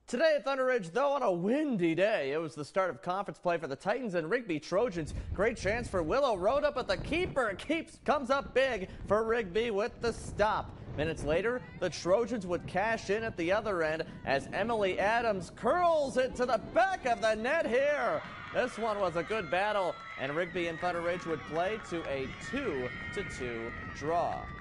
Today at Thunder Ridge, though, on a windy day, it was the start of conference play for the Titans and Rigby Trojans. Great chance for Willow Rhoda, but the keeper comes up big for Rigby with the stop. Minutes later, the Trojans would cash in at the other end as Emily Adams curls it to the back of the net here. This one was a good battle, and Rigby and Thunder Ridge would play to a 2-2 draw.